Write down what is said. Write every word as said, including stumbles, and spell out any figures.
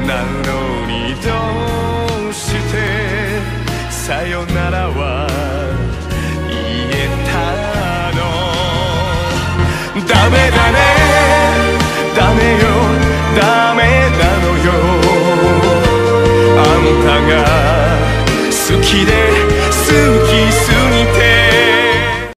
なのにどうしてさよならは言えたの。ダメだな